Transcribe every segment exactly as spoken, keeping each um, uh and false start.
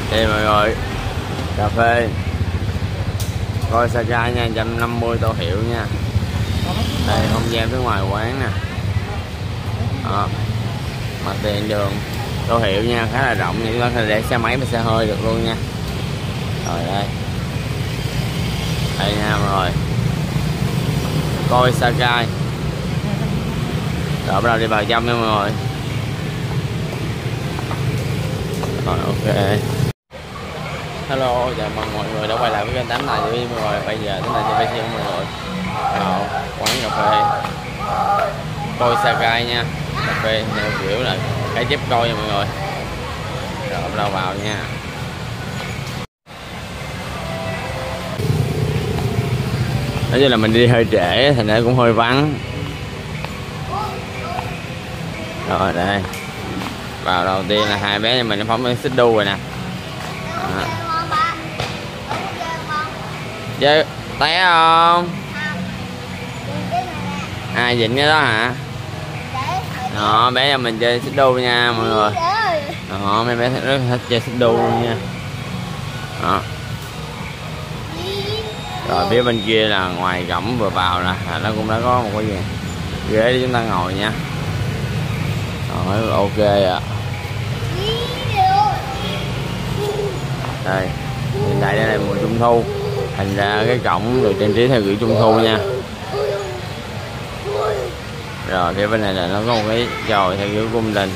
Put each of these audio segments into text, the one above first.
Đây mọi người, cà phê coi Saka nha, một trăm năm mươi tô hiệu nha. Đây không gian phía ngoài quán nè. Đó, mặt tiền đường tô hiệu nha, khá là rộng nha, chúng ta có thể để xe máy và xe hơi được luôn nha. Rồi đây, đây nha mọi người, coi Saka. Rồi bắt đầu đi vào trong nha mọi người. Rồi ok. Hello, chào mừng mọi người đã quay lại với kênh tám này với mọi người. Bây giờ chúng ta sẽ phải mọi người vào quán cà phê coi Saka nha. Cà phê theo kiểu là cái chép coi nha mọi người. Rồi bắt đầu vào nha. Nói như là mình đi hơi trễ thành ra cũng hơi vắng. Rồi đây, vào đầu tiên là hai bé nhà mình nó phóng lên xích đu rồi nè. À. Chơi té không? Ai à, dịnh cái đó hả? Đó, bé nhà mình chơi xích đu nha mọi người. Đó, mấy bé rất thích chơi xích đu luôn nha. Đó. Rồi phía bên kia là ngoài cổng vừa vào nè, nó cũng đã có một cái gì ghế để chúng ta ngồi nha. Rồi ok ạ. Đây, hiện tại đây là mùa trung thu, thành ra cái cổng được trang trí theo kiểu trung thu nha. Rồi phía bên này là nó có một cái chòi theo kiểu cung đình.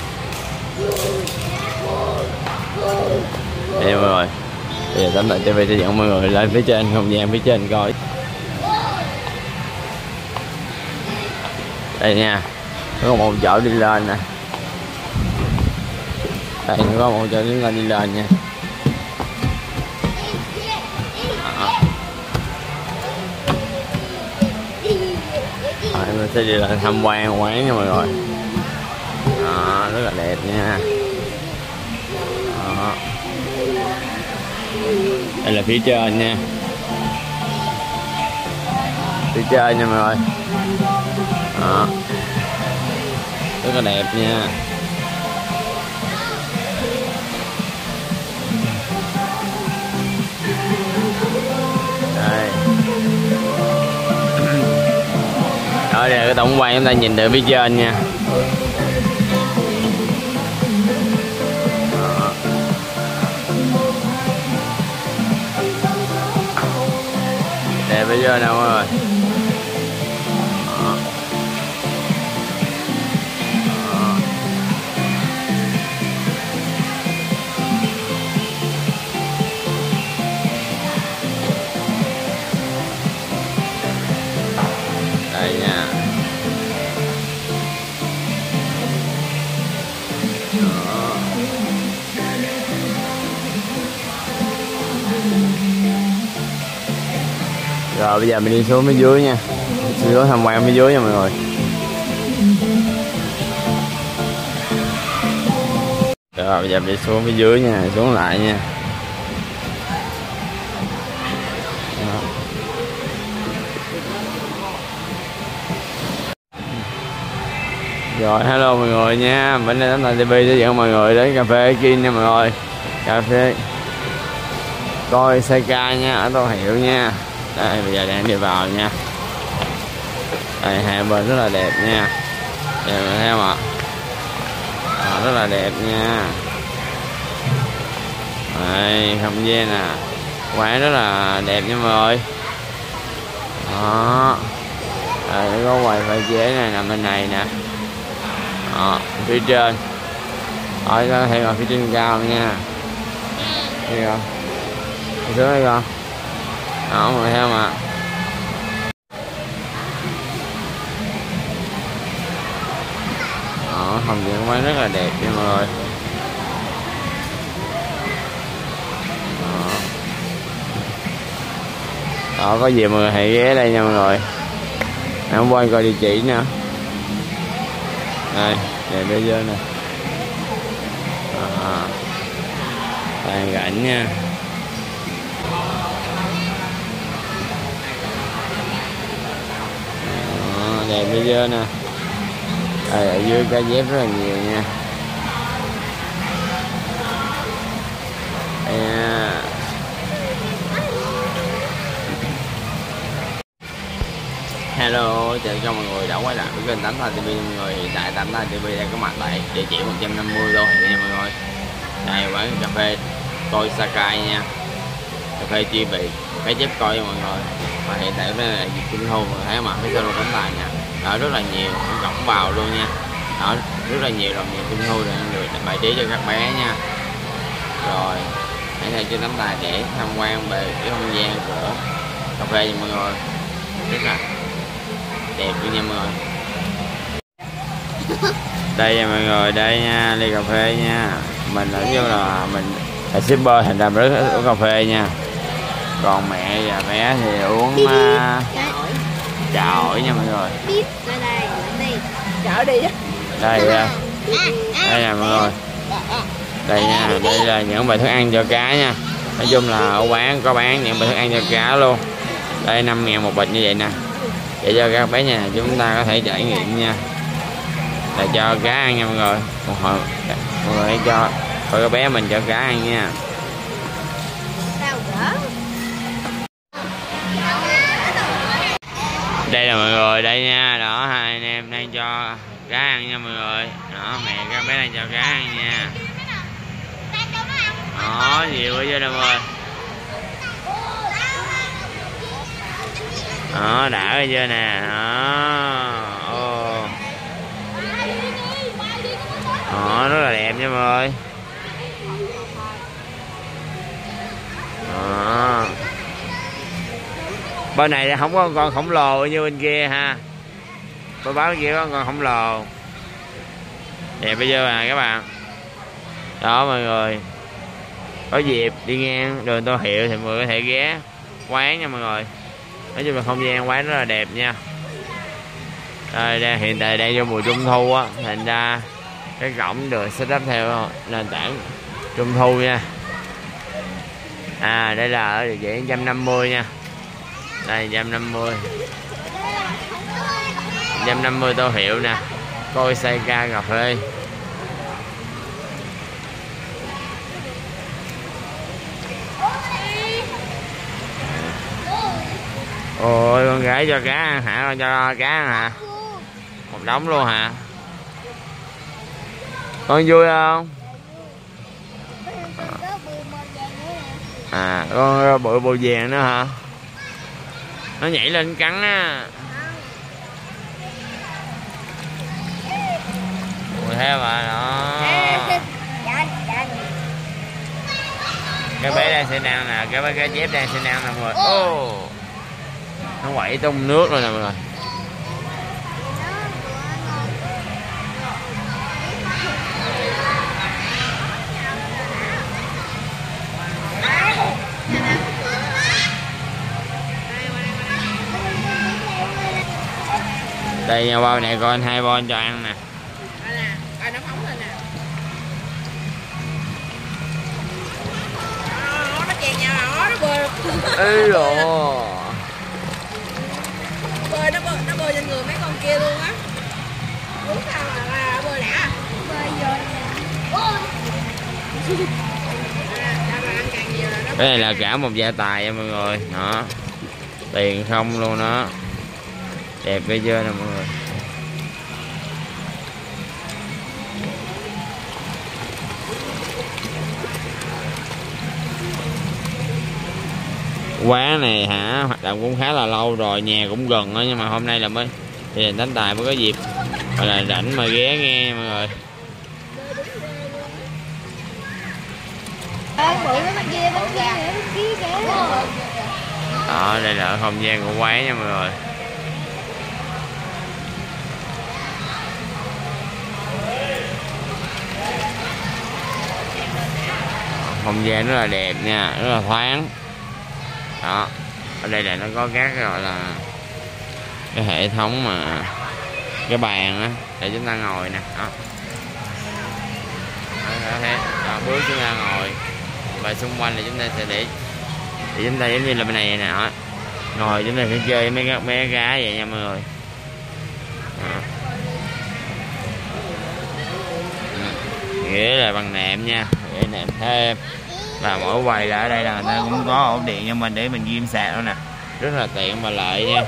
Đây mọi người, bây giờ tấm lại ti vi sẽ dẫn mọi người lên phía trên không gian phía trên coi. Đây nha, có một chỗ đi lên nè. Đây có một chỗ đi lên đi lên nha. Rồi, mình sẽ đi lên tham quan quán nha mọi người. Đó, rất là đẹp nha. Đó. Đây là phía trên nha. Phía trên nha mọi người. Đó. Rất là đẹp nha. Đây. Đó, đây là cái tổng quan chúng ta nhìn từ phía trên nha. Đó. Đẹp phía trên nào mọi người. Đó. Đó. Đây nha. Đó. Rồi bây giờ mình đi xuống phía dưới nha, xuống tham quan phía dưới nha mọi người. Rồi bây giờ mình đi xuống phía dưới nha, xuống lại nha. Đó. Rồi hello mọi người nha, bên đây Tám Thành ti vi sẽ dẫn mọi người đến cà phê Kin nha mọi người. Cà phê coi Saka nha, ở Tô Hiệu nha. Đây bây giờ đang đi vào nha. Đây hai bên rất là đẹp nha. Đây mọi người thấy không ạ? À, rất là đẹp nha. Đây không gian nè, quán rất là đẹp nha mọi người. Đó. Đây có quầy pha chế này nằm bên này nè. Đó, phía trên. Ở có thể ngồi phía trên cao nha. Thấy không? Thấy xuống đây con. Đó mọi người thấy không ạ? Đó, không gian quán rất là đẹp nha mọi người. Đó. Đó, có gì mọi người hãy ghé đây nha mọi người. Em quay coi địa chỉ nè. Đây, đẹp bây giờ nè. À, toàn cảnh nha. À, đẹp bây giờ nè. Đây, ở dưới cá dép rất là nhiều nha. Yeah. Hello, chào cho mọi người đã quay lại với kênh Tám Thanh ti vi mọi người. Hiện tại Tám Thanh ti vi đang có mặt tại địa chỉ một trăm năm mươi Tô Hiệu nha mọi người. Đây quán cà phê Koi Sakai nha. Cà phê chuyên vị cái chép coi cho mọi người. Và hiện tại đây là dịp trung thu, mọi người thấy mà phía sau cánh tài nha. Đó rất là nhiều, cổng vào luôn nha. Đó rất là nhiều đồng tiền trung thu để được bài trí cho các bé nha. Rồi hãy theo trên tấm tài để tham quan về cái không gian của cà phê nha mọi người. Rất là đẹp luôn nha mọi người. Đây nha mọi người, đây nha, ly cà phê nha. Mình nói chung là mình là shipper thành ra rất thích uống cà phê nha. Còn mẹ và bé thì uống uh, trà ổi nha mọi người. Chở đi. Đây đây nè mọi người. Đây nha, đây là những bài thức ăn cho cá nha. Nói chung là ở quán có bán những bài thức ăn cho cá luôn. Đây năm ngàn một bịch như vậy nè, để cho các bé nhà chúng ta có thể trải nghiệm nha. Là cho cá ăn nha mọi người. Một hồi mọi người hãy cho coi các bé mình cho cá ăn nha. Đây là mọi người, đây nha, đó hai anh em đang cho cá ăn nha mọi người. Đó mẹ các bé đang cho cá ăn nha. Đó nhiều quá chứ đâu ơi. Đó đã rồi chưa nè. Đó oh. Đó rất là đẹp nha mọi người. Đó. Bên này thì không có con khổng lồ như bên kia ha. Bên báo kia có con khổng lồ. Đẹp bây giờ à các bạn. Đó mọi người, có dịp đi ngang đường Tô Hiệu thì mọi người có thể ghé quán nha mọi người. Nói chung là không gian quán rất là đẹp nha. Đây, đây hiện tại đang vô mùa trung thu á, thành ra cái cổng được setup theo nền tảng trung thu nha. À đây là ở địa chỉ một trăm năm mươi nha. Đây một trăm năm mươi một trăm năm mươi Tô Hiệu nè. Koi Sakai cà phê. Ôi con gái cho cá ăn hả? Con cho cá ăn hả? Một đống luôn hả? Con vui không? À con bự bồ vàng nữa hả? Nó nhảy lên cắn á. Ui theo mà đó. Cái bé đang xin ăn nè, cái bé cái dép đang xin ăn nè mọi người. Oh. Nó quậy tung nước rồi nè mọi người. Đây nha, bao này con hai bon cho ăn nè. Coi nó phóng lên nè. Nó chèn nhau nó nó bơi. Ê rồi. Bơi nó bơi nó bơi trên người mấy con kia luôn á. Đúng sao mà là bơi đã. Bơi vô nè. Cái này là cả một gia tài nha mọi người. Đó. Tiền không luôn đó. Đẹp bây giờ nè mọi người. Quán này hả, hoạt động cũng khá là lâu rồi, nhà cũng gần đó, nhưng mà hôm nay là mới thì Tánh Tài mới có dịp gọi là rảnh mà ghé nghe nha mọi người. Đó đây là không gian của quán nha mọi người. Không gian rất là đẹp nha, rất là thoáng. Đó ở đây là nó có các gọi là cái hệ thống mà cái bàn á để chúng ta ngồi nè. Đó thế đó, bước chúng ta ngồi và xung quanh thì chúng ta sẽ để thì chúng ta giống như là bên này nè. Đó. Ngồi chúng ta sẽ chơi mấy các bé gái vậy nha mọi người. Đó. Nghĩa là bằng nệm nha, để nệm thêm Và mỗi quầy là ở đây là người ta cũng có ổ điện cho mình để mình ghim sạc nữa nè, rất là tiện và lợi nha.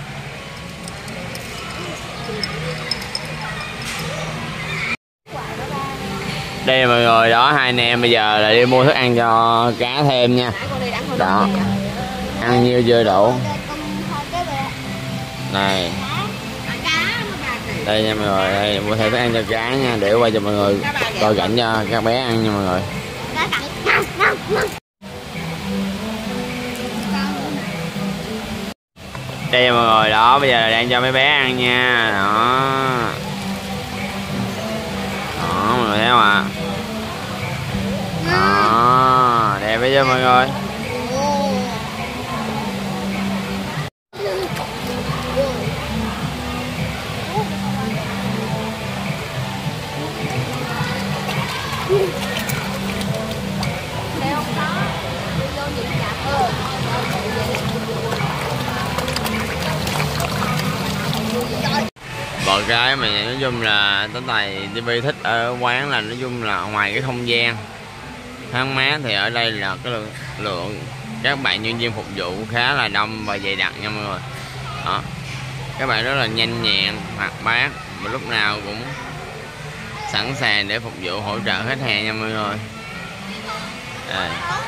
Đây mọi người, đó hai anh em bây giờ là đi mua thức ăn cho cá thêm nha. Đó, ăn nhiêu chưa đủ. Này, đây nha mọi người, đây mua thêm thức ăn cho cá nha, để quay cho mọi người coi cảnh cho các bé ăn nha mọi người. Đây mọi người, đó bây giờ đang cho mấy bé ăn nha. Đó, đó mọi người thấy không ạ? Đó, đẹp bây giờ mọi người. Một cái mà nói chung là Tấn Tài ti vi thích ở quán là nói chung là ngoài cái không gian thoáng mát thì ở đây là cái lượng, lượng các bạn nhân viên phục vụ khá là đông và dày đặc nha mọi người. Đó, các bạn rất là nhanh nhẹn hoạt bát và lúc nào cũng sẵn sàng để phục vụ hỗ trợ khách hàng nha mọi người. Đây.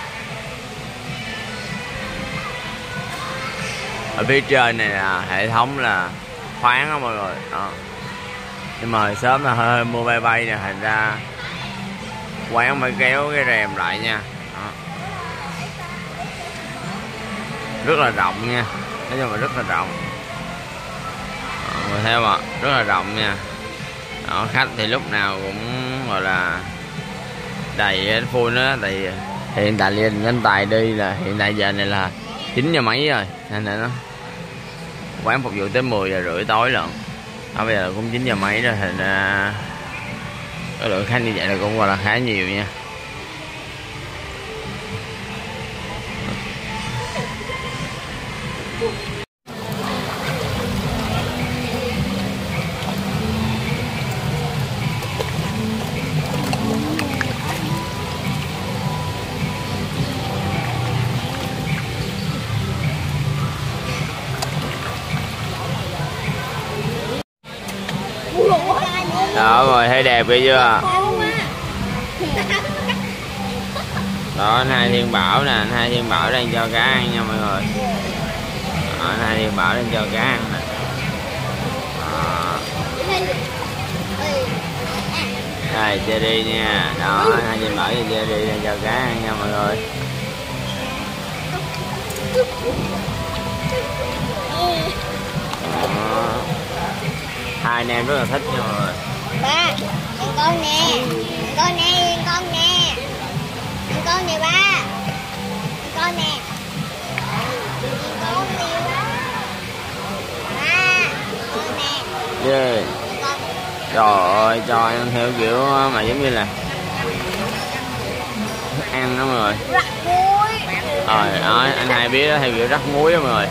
Ở phía trên này là hệ thống là khoáng đó mọi người. Đó, nhưng mà sớm là hơi mua bay bay nè, thành ra quán phải kéo cái rèm lại nha. Đó, rất là rộng nha, nói chung là rất là rộng. Đó, mọi người thấy không ạ, rất là rộng nha. Đó, khách thì lúc nào cũng gọi là đầy full đó, tại hiện tại lên anh Tài đi là hiện tại giờ này là chín giờ mấy rồi nên là nó quán phục vụ tới mười giờ rưỡi tối lận. Đó, bây giờ cũng chín giờ mấy rồi, thành ra cái lượng khách như vậy là cũng gọi là khá nhiều nha. Đó rồi, thấy đẹp kia chưa? Đó, anh Hai Thiên Bảo nè, anh Hai Thiên Bảo đang cho cá ăn nha mọi người. Đó, anh Hai Thiên Bảo đang cho cá ăn nè. Đó. Đây, Cherry nha. Đó, anh Hai Thiên Bảo và Cherry đang cho cá ăn nha mọi người. Đó. Hai anh em rất là thích nha mọi người. Ba, nhìn con nè, nhìn con nè, nhìn con nè, nhìn con nè ba, nhìn con nè, nhìn con nè ba, ba, nhìn con nè. Yeah. Trời ơi, cho ăn theo kiểu mà giống như là ăn đó mọi người. Rắc muối. Rồi, đó, anh Hai biết đó, theo kiểu rắc muối đó mọi người.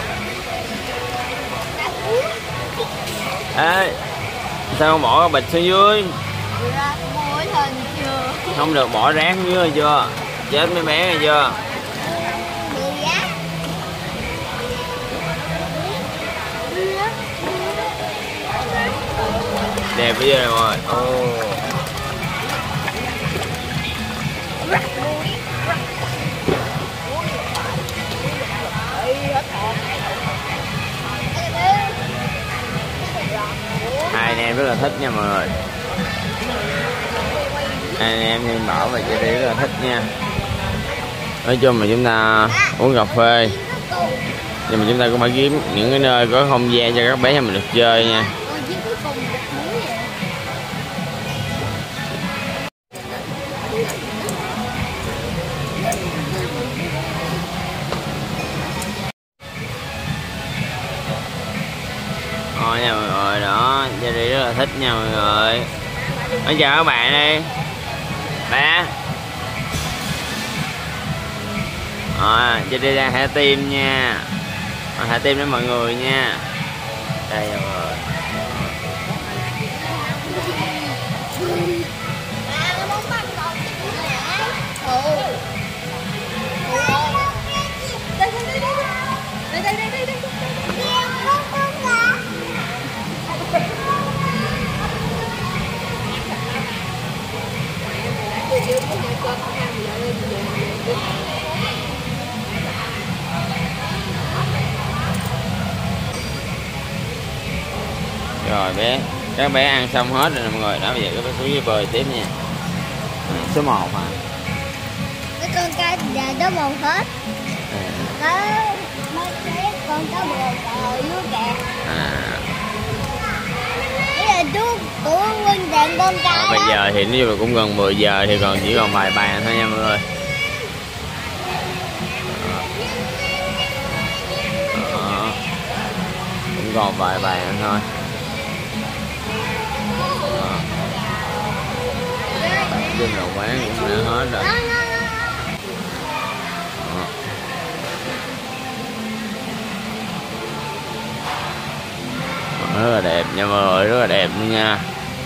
Ê, sao không bỏ bịch xuống dưới? Rắc muối hình chưa? Không được bỏ rác xuống dưới chưa? Chết mấy bé này chưa? Đẹp bây giờ rồi. Oh. Hai anh em rất là thích nha mọi người. Hai anh em Thiên Bảo và Cherry rất là thích nha. Nói chung là chúng ta uống cà phê, nhưng mà chúng ta cũng phải kiếm những cái nơi có không gian cho các bé nhà mình được chơi nha. Rồi nha mọi người, đó Cherry rất là thích nha mọi người. Nói chào các bạn đi ba. Rồi Cherry đang thả tim nha, thả tim đến mọi người nha. Đây rồi. bé các bé ăn xong hết rồi nè mọi người. Đó bây giờ các bé xuống dưới bơi tiếp nha. Số một hả? Cái con cá già đó màu hết. À. Có mấy cái con cá bồ ở dưới kìa. À. Đây là chú của Quân Đàn con cá À, bây đó. giờ thì nếu mà cũng gần mười giờ thì còn chỉ còn vài bàn thôi nha mọi người. Đó. Cũng còn vài bàn thôi. Đó. Chung là quán cũng đã hết rồi. Đó. Rất là đẹp nha mọi người, rất là đẹp luôn nha.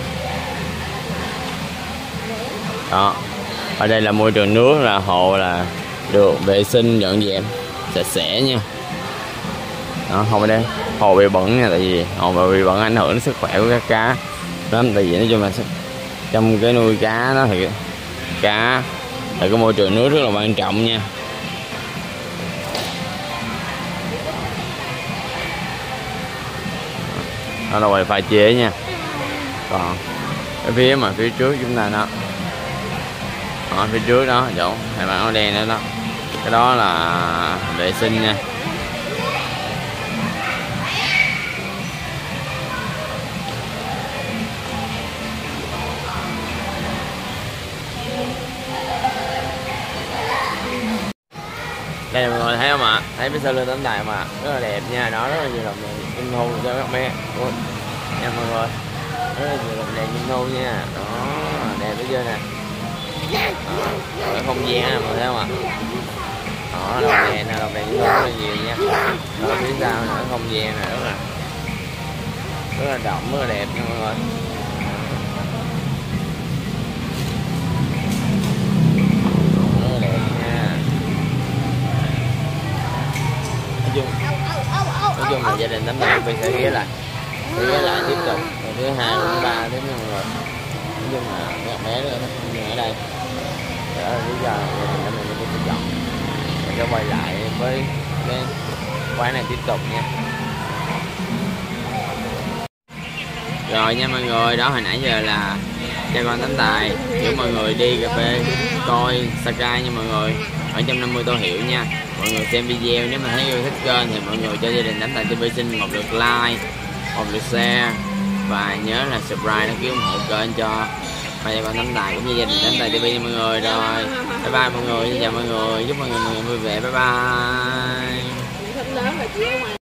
Đó, ở đây là môi trường nước, là hồ là được vệ sinh dọn dẹp sạch sẽ nha. Đó, không ở đây hồ bị bẩn nha, tại vì hồ bị bẩn ảnh hưởng đến sức khỏe của các cá lắm. Tại vì nói chung là trong cái nuôi cá đó thì cá là cái môi trường nước rất là quan trọng nha. Đó là quầy pha chế nha. Còn cái phía mà phía trước chúng ta đó, ở phía trước đó chỗ hai bạn áo đen đó, đó cái đó là vệ sinh nha. Đây là mọi người thấy không ạ? Thấy phía sau lưng tấm đài mà rất là đẹp nha. Đó, rất là nhiều đồng đèn trung thu cho các bé nha mọi người. Rất là nhiều đồng đèn trung thu nha. Đó, đẹp bây giờ nè. Đó, rồi không gian nè mọi người thấy không ạ? Đó, đồng đèn nè, đồng đèn trung thu rất là nhiều nha. Đó, phía sau nữa không gian nè, rất là rất là rộng, rất là đẹp nha mọi người. Rất là đẹp nha. Nói chung, nói chung là gia đình tấm này mình sẽ ghé lại, sẽ ghé lại tiếp tục rồi thứ hai thứ ba đến mọi người. Nói chung là các bé nữa ở đây, đó là lý do gia đình tấm này mình sẽ chọn mình sẽ quay lại với cái quán này tiếp tục nha. Rồi nha mọi người, đó hồi nãy giờ là cha con Tấm Tài dẫn mọi người đi cà phê coi Sky nha mọi người, bảy trăm năm mươi tô hiệu nha. Mọi người xem video nếu mà thấy yêu thích kênh thì mọi người cho gia đình Tấm Tài ti vi xin một lượt like, một lượt share và nhớ là subscribe đăng ký ủng hộ kênh cho ba cha con Tấm Tài cũng như gia đình Tấm Tài ti vi nha mọi người. Rồi bye bye mọi người, xin chào mọi người, chúc mọi người, mọi người vui vẻ, bye bye.